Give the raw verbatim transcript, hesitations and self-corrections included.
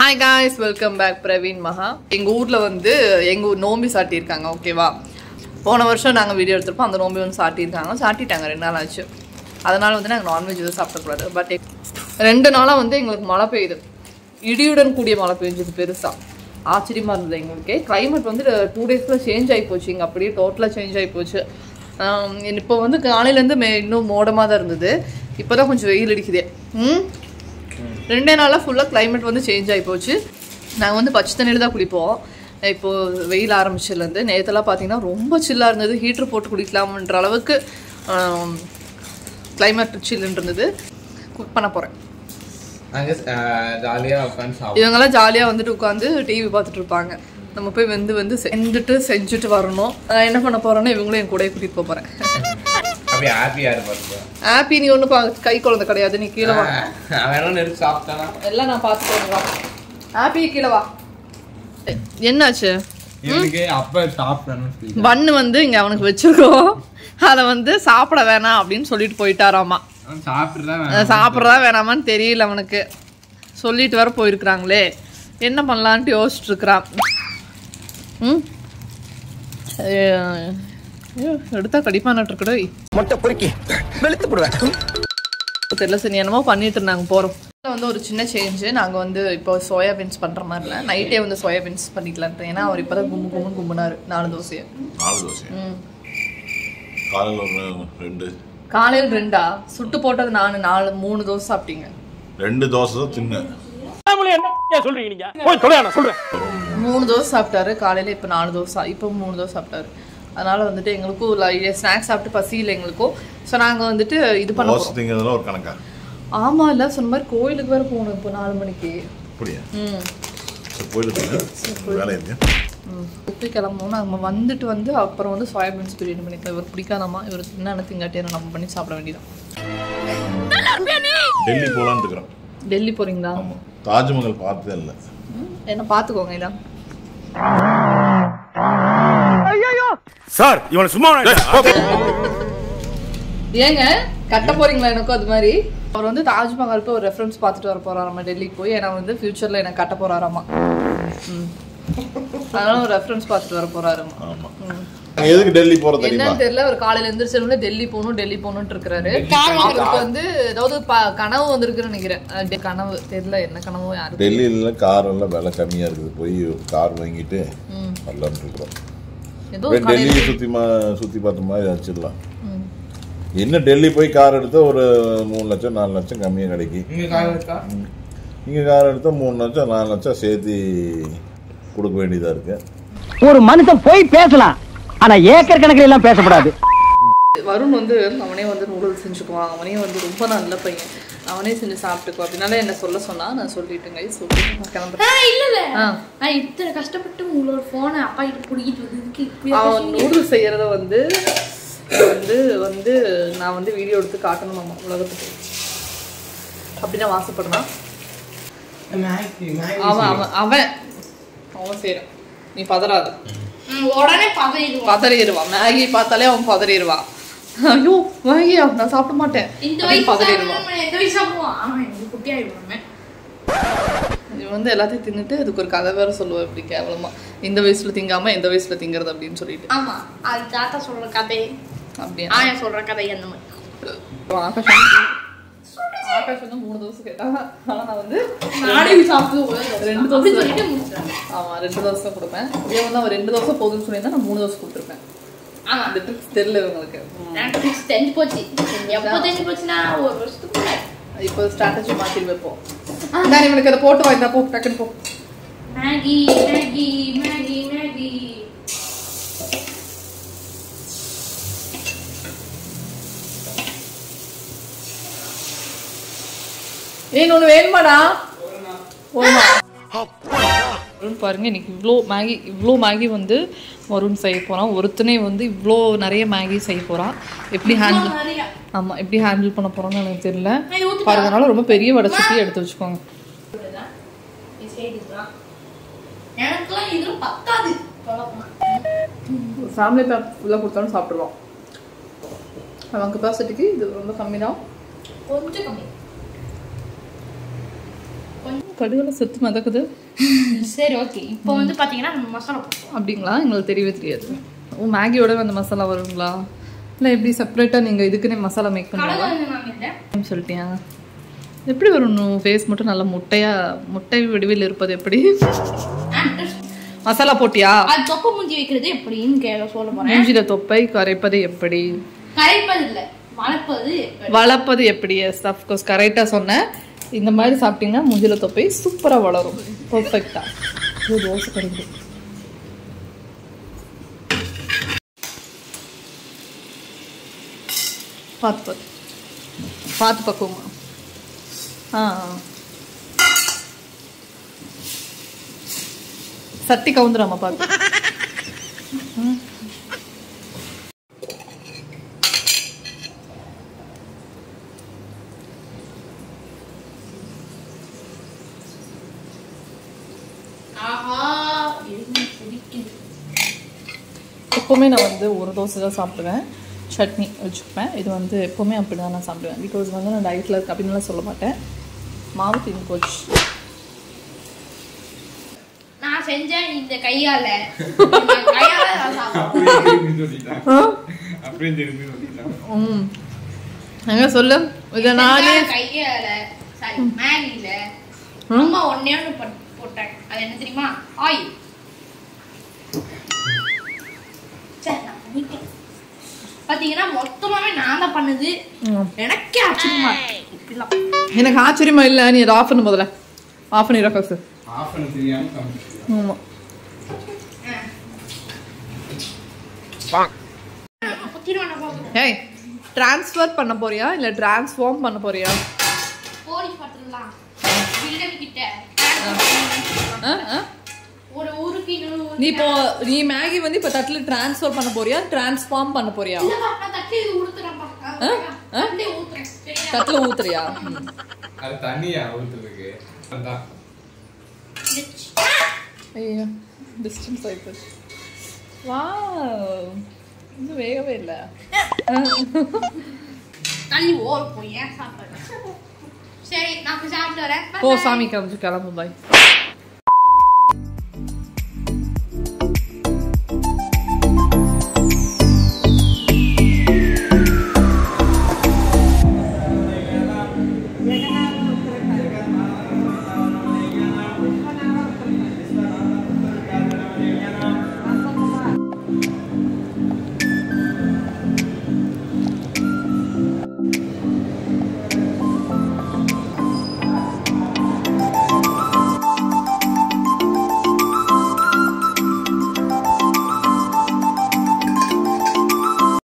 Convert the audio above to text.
Hi guys, welcome back. Praveen Maha. எங்க ஊர்ல வந்து எங்க நோம்பி சாட்டி இருக்காங்க. ஓகேவா? போன வருஷம் நாங்க வீடியோ எடுத்துறப்ப அந்த நோம்பி வந்து சாட்டி இருக்காங்க. சாட்டிட்டாங்க ரெண்டு நாள் ஆச்சு. அதனால வந்து நாங்க நான் வெஜ் எதுவும் சாப்பிட கூடாது. பட் ரெண்டு நாளா வந்து எங்களுக்கு மழை பெய்யுது. இடியுடன் கூடிய மழை பெய்ஞ்சது பெருசா. ஆச்சரியமா இருந்தது எங்களுக்கு. கிளைமேட் வந்து டூ டேஸ்ல சேஞ்ச் ஆகி போச்சு. இங்க அப்படியே டோட்டலா சேஞ்ச் ஆகி போச்சு. இப்போ வந்து காலையில இருந்து இன்னும் மோடமா தான் இருந்தது. இப்போதான் கொஞ்சம் வெயில் அடிக்குது. ம் ரெண்டே நாளாக ஃபுல்லாக கிளைமேட் வந்து சேஞ்ச் ஆகி போச்சு. நாங்கள் வந்து பச்சை தண்ணியில் தான் குளிப்போம். இப்போது வெயில் ஆரம்பிச்சதுலேருந்து நேற்றுலாம் பார்த்தீங்கன்னா ரொம்ப சில்லாக இருந்தது. ஹீட்ரு போட்டு குளிக்கலாம்ன்ற அளவுக்கு கிளைமேட் சில்லுன்னு இருந்தது. குக் பண்ண போகிறேன். இவங்கெல்லாம் ஜாலியாக வந்துட்டு உட்காந்து டிவி பார்த்துட்டு இருப்பாங்க. நம்ம போய் வெந்து வந்து செஞ்சுட்டு செஞ்சுட்டு வரணும். நான் என்ன பண்ண போகிறேன்னா இவங்களும் என் கூட கூட்டிகிட்டு போக போகிறேன். ஹாப்பி நீ ஒண்ணு கை குழந்தை கிடையாது. நீ கீழே வா. எல்லாம் நான் பார்த்துக்கோங்க. ஹாப்பி கீழே வா. என்னாச்சு? பண்ணு வந்து இங்க அவனுக்கு வச்சிருக்கோம். அத வந்து சாப்பிட வேணாம் அப்படின்னு சொல்லிட்டு போயிட்டாராமா. சாப்பிட்றதா வேணாமான்னு தெரியல அவனுக்கு. சொல்லிட்டு வர போயிருக்கிறாங்களே என்ன பண்ணலான்ட்டு யோசிச்சுட்டு இருக்கிறான். ம் எடுத்தா கடிப்பா நட்டுருக்கடோ மொட்டை பொறுக்கி வெளுத்து போடுவேன். தெரியல சரி என்னமோ பண்ணிட்டு இருந்தாங்க. போகிறோம் வந்து ஒரு சின்ன சேஞ்சு. நாங்கள் வந்து இப்போ சோயாபீன்ஸ் பண்ணுற மாதிரி இல்லை, நைட்டே வந்து சோயாபீன்ஸ் பண்ணிக்கலான்ட்டு. ஏன்னா அவர் இப்போ தான் கும்பு கும்புன்னு கும்பினாரு நாலு தோசையை. நாலு தோசை ம் காலையில் ரெண்டு காலையில் ரெண்டா சுட்டு போட்டது நான் நாலு மூணு தோசை சாப்பிட்டீங்க. ரெண்டு தோசை தான் தின்னு மூணு தோசை சாப்பிட்டாரு காலையில். இப்போ நாலு தோசை, இப்போ மூணு தோசை சாப்பிட்டாரு. அதனால வந்துட்டு எங்களுக்கும் ஸ்நாக்ஸ் சாப்பிட்டு பசி இல்லை எங்களுக்கும். ஸோ நாங்கள் வந்துட்டு இது பண்ண ஒரு கணக்கா. ஆமாம் இல்லை சொன்ன மாதிரி கோயிலுக்கு வேறு போகணும் இப்போ நாலு மணிக்கு. ம் ம் எப்படி கிளம்பணும். நம்ம வந்துட்டு வந்து அப்புறம் வந்து சோயாபீன்ஸ் பிரியாணி பண்ணிக்கலாம். இவர் பிடிக்காதமா இவருக்கு என்னென்ன திங்காட்டியை நம்ம பண்ணி சாப்பிட வேண்டியதான். டெல்லி போகலான்னு இருக்கிறோம். டெல்லி போகிறீங்களா? தாஜ்மஹால் பார்த்ததே இல்லை. என்ன பார்த்துக்கோங்க. இதான் சார் இவனை சும்மா ஏங்க கட்ட போறீங்களா? எனக்கும் அது மாதிரி. அவர் வந்து தாஜ்மஹால் போய் ஒரு ரெஃபரன்ஸ் பார்த்துட்டு வர போறாராமா டெல்லிக்கு போய். ஏன்னா வந்து ஃபியூச்சர்ல எனக்கு கட்ட போறாராமா. ம் அதனால ஒரு ரெஃபரன்ஸ் பார்த்துட்டு வர போறாராமா. ஆமா எதுக்கு டெல்லி போறது என்னன்னு தெரியல. அவர் காலையில எந்திரிச்சதுல டெல்லி போகணும் டெல்லி போகணும்னு இருக்கிறாரு. அவருக்கு வந்து ஏதாவது கனவு வந்திருக்குன்னு நினைக்கிறேன். கனவு தெரியல என்ன கனவோ. யாரு டெல்லியில கார் எல்லாம் விலை கம்மியா இருக்குது. போய் கார் வாங்கிட்டு வரலான்னு இருக்கிறோம். டெல்லியை சுத்தி சுத்தி பார்த்த மாதிரி வச்சிடலாம். என்ன டெல்லி போய் கார் எடுத்தா ஒரு மூணு லட்சம் நாலு லட்சம் கம்மியா கிடைக்கும். இங்க கார் எடுத்தா மூணு லட்சம் நாலு லட்சம் சேர்த்து கொடுக்க வேண்டியதா இருக்கு. ஒரு மனுஷன் போய் பேசலாம், ஆனா ஏக்கர் கணக்கில் எல்லாம் பேசக்கூடாது. வருண் வந்து அவனே வந்து நூடுல்ஸ் செஞ்சுக்குவான். அவனே வந்து ரொம்ப நல்ல பையன். அவனே செஞ்சு சாப்பிட்டுக்குவான். அப்படின்னால என்ன சொல்ல சொன்னா நான் சொல்லிட்டேங்க. இத்தனை கஷ்டப்பட்டு உங்களோட போனை அப்பா கிட்ட பிடிக்கிட்டு வந்து அவன் நூடுல்ஸ் செய்யறத வந்து வந்து வந்து நான் வந்து வீடியோ எடுத்து காட்டணுமாமா உலகத்துக்கு. அப்படின்னா வாசப்படுறான் அவன் அவன் அவன் அவன் செய்யறான். நீ பதறாத. உடனே பதறிடுவான் பதறிடுவான். மேகி பார்த்தாலே அவன் பதறிடுவான். ஐயோ மேகியா நான் சாப்பிட மாட்டேன். இவன் வந்து எல்லாத்தையும் தின்னுட்டு அதுக்கு ஒரு கதை வேற சொல்லுவேன். இப்படி கேவலமா இந்த வயசுல திங்காம எந்த வயசுல திங்கிறது அப்படின்னு சொல்லிட்டு. ஆமா அது தாத்தா சொல்ற கதை. அப்படியே ஆயா சொல்ற கதை அந்த மாதிரி. ஆகாஷ் வந்து மூணு தோசை கேட்டாங்க. ஆனா நான் வந்து நாளைக்கு சாப்பிட்டு ரெண்டு தோசை சொல்லிட்டு முடிச்சிட்டேன். ஆமா ரெண்டு தோசை கொடுப்பேன். இதே வந்து அவன் ரெண்டு தோசை போதும்னு சொல்லியிருந்தா நான் மூணு தோசை கொடுத்துருப்பேன். ஆமா அந்த ட்ரிக்ஸ் தெரியல இவங்களுக்கு. ட்ரிக்ஸ் தெரிஞ்சு போச்சு. எப்போ தெரிஞ்சு போச்சுன்னா ஒரு வருஷத்துக்குள்ள. இப்போ ஸ்ட்ராட்டஜி மாற்றி வைப்போம். நான் இவனுக்கு அதை போட்டு வாய்ந்தா போ டக்குன்னு போ. மேகி மேகி மேகி மேகி ஏன் ஒன்று வேணுமாடா? பாருங்க இன்னைக்கு இவ்வளோ மேகி இவ்வளோ மேகி வந்து வருண் செய்ய போகிறான். ஒருத்தனே வந்து இவ்வளோ நிறைய மேகி செய்ய போகிறான். எப்படி ஹேண்டில் ஆமாம் எப்படி ஹேண்டில் பண்ண போகிறோன்னு எனக்கு தெரியல. பாருங்கனால ரொம்ப பெரிய வடை சுற்றி எடுத்து வச்சுக்கோங்க. ஃபேமிலி பேக் ஃபுல்லாக கொடுத்தாலும் சாப்பிடுவான். அவன் கெப்பாசிட்டிக்கு இது ரொம்ப கம்மி தான். கொஞ்சம் கம்மி. கொஞ்சம் கடுகுல செத்து மிதக்குது. சரி ஓகே. இப்போ வந்து பாத்தீங்கன்னா நம்ம மசாலா போடுவோம். அப்படிங்களா? எங்களுக்கு தெரியவே தெரியாது. ஓ மேகியோட அந்த மசாலா வருங்களா? இல்லை எப்படி செப்பரேட்டாக நீங்கள் இதுக்குன்னே மசாலா மேக் பண்ணுவீங்களா சொல்லிட்டியா? எப்படி வரும் ஃபேஸ் மட்டும் நல்லா முட்டையாக முட்டை வடிவில் இருப்பது எப்படி? மசாலா போட்டியா? அது தொப்பை மூஞ்சி வைக்கிறது எப்படின்னு கேட்க சொல்ல போறேன். மூஞ்சில தொப்பை கரைப்பது எப்படி? கரைப்பது இல்ல, வளர்ப்பது. வளர்ப்பது எப்படி? எஸ் ஆஃப் கோர்ஸ் கரெக்டாக சொன்னேன். இந்த மாதிரி சாப்பிட்டீங்கன்னா மூஞ்சில தொப்பை சூப்பராக வளரும். பர்ஃபெக்டாக. இது தோசை கிடைக்குது. பார்த்து பார்த்து பார்த்து பக்குவமா. ஆ சட்டி கவுந்துடாமா பார்த்து. எப்போவுமே நான் வந்து ஒரு தோசை தான் சாப்பிடுவேன், சட்னி வச்சுப்பேன். இது வந்து எப்போவுமே அப்படி தான் நான் சாப்பிடுவேன். பிகாஸ் வந்து நான் டயட்டில் இருக்கு அப்படின்லாம் சொல்ல மாட்டேன். மாவு தீர்ந்து போச்சு. நான் செஞ்சேன் இந்த கையால. ம் எங்க சொல்லு. இதை நானே கையால சாரி மேகில அம்மா ஒன்னே ஒன்று போட்டேன். அது என்ன தெரியுமா? ஆயில். பாத்தீங்கன்னா மொத்தமாவே நான் தான் பண்ணது. எனக்கே ஆச்சரியமா இருக்கு. எனக்கு ஆச்சரியமா இல்லை. நீ அதை ஆஃப் பண்ணு முதல்ல. Of பண்ணிடுற first. ஆஃப் பண்ண தெரியாம சமைச்சிட்டேன். ஆமா. ஏய் ட்ரான்ஸ்ஃபர் பண்ண போறியா இல்ல டிரான்ஸ்ஃபார்ம் பண்ண போறியா? போலீஸ் பத்திரலாம் வில்லன் கிட்ட ஒரு ஊருக்கு இன்னொரு. நீ இப்போ நீ மேகி வந்து இப்ப தட்டுல டிரான்ஸ்ஃபர் பண்ண போறியா டிரான்ஸ்ஃபார்ம் பண்ண போறியா? தட்டுல ஊத்துறியா? அது தண்ணியா ஊத்துறதுக்கு? அதான். ஐயோ டிஸ்டன்ஸ் ஆயிட்டு. வாவ் இன்னும் வேகவே இல்லை. தள்ளி ஓர் போய் ஏன் சாப்பிடுறேன். சரி நான் சாப்பிட்டு வரேன். ஓ சாமி கிளம்பு கிளம்பு பாய்.